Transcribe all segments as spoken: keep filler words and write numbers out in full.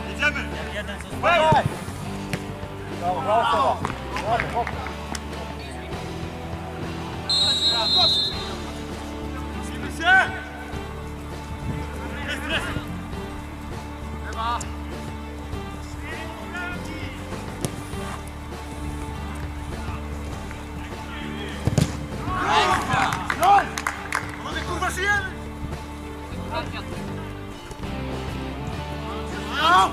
Jedziemy! Jak jeden został. Brawo! Brawo! Brawo! Zimy się! Jest stres! Lewa! Noń! Panowie, kurwa, żyjemy! No!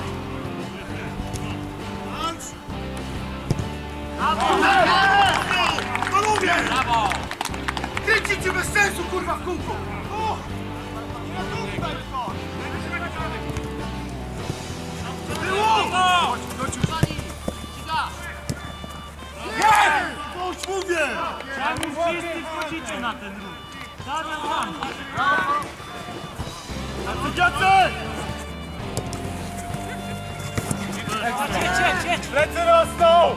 Panowie! Brawo! Kręcicie bez sensu, kurwa, w kółko! O! Było! Nie! To już mówię! Czemu wszyscy wchodzicie na ten ruch? Damian tam! Arcydziacy! Jedź, jedź, jedź! Plecy rosną!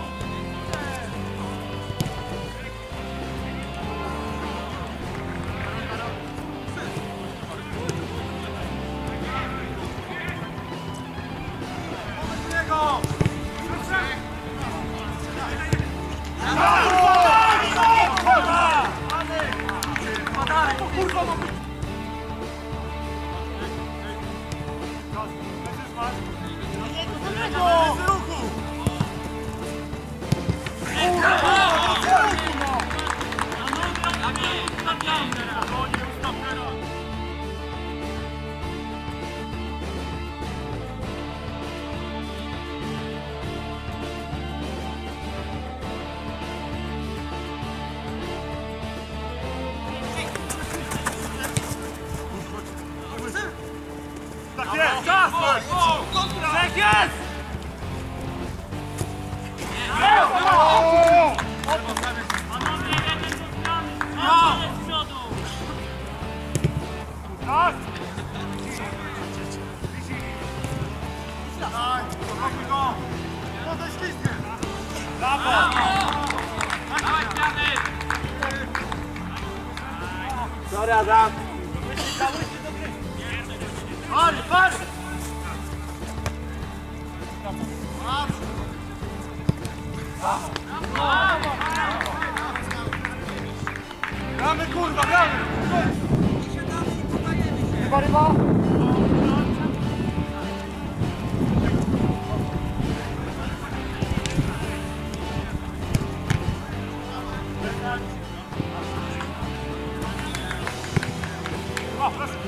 Tak jest! Czas! Tak jest! Panowie, jeden do zmiany! Zmiany z przodu! Czas! Daj, blokuj go! Podaj ślizgę! Brawo! Dawaj zmiany! Sorry, Adam! Pary, pary! Gramy, kurwa, gramy! Ryba, ryba! O, proszę!